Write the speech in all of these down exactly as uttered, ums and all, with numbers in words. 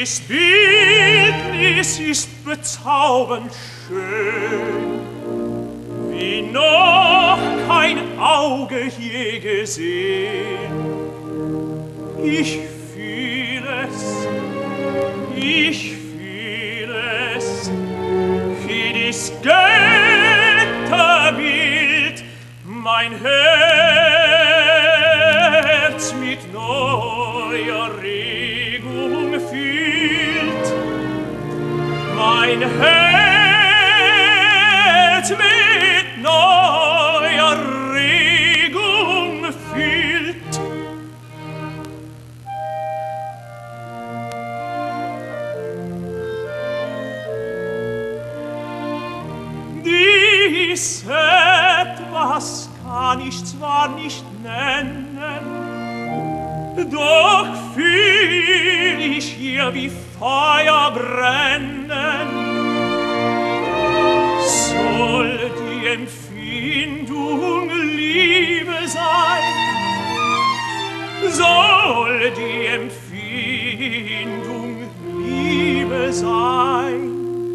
Dies Bildnis ist bezaubernd schön, wie noch kein Auge je gesehen. Ich fühl es, ich fühl es, wie dies Götterbild mein Herz mit neuer Regung füllt, mein Herz mit neuer Regung füllt. Dies etwas kann ich zwar nicht nennen, doch fühl ich hier wie Feuer brennen. Soll die Empfindung Liebe sein, soll die Empfindung Liebe sein.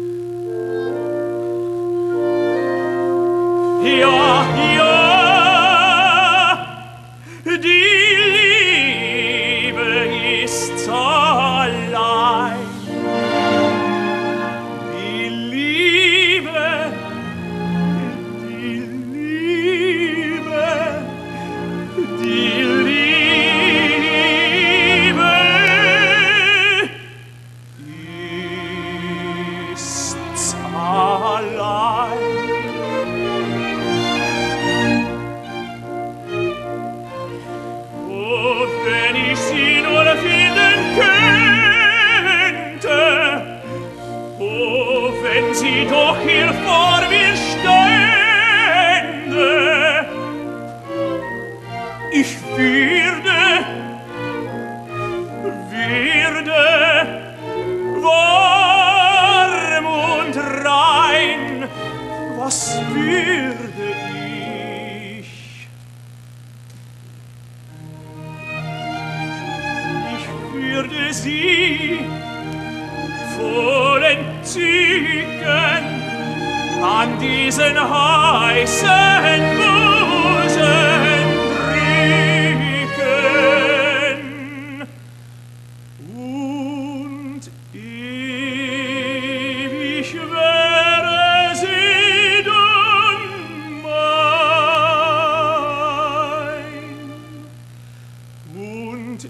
Ja, ja, die Liebe ist allein. Die Liebe, die Liebe, die Liebe ist allein. Wenn ich sie nur finden könnte, oh, wenn sie doch hier vor mir stände, ich würde, würde warm und rein, was würde ich? Würde sie voll Entzücken an diesen heißen Busen drücken und ewig wäre sie dann mein und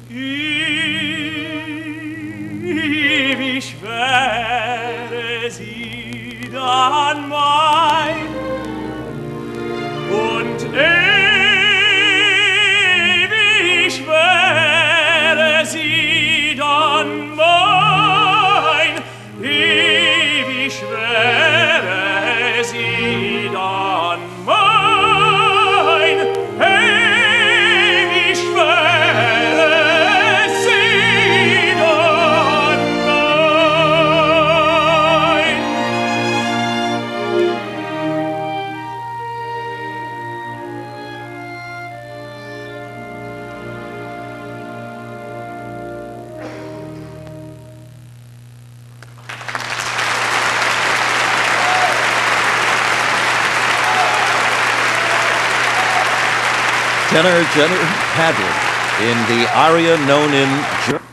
ewig wäre sie dann mein und ewig wäre sie dann mein, ewig wäre sie dann mein, ewig wäre sie dann mein. Tenor Jerry Hadley in the aria known in German.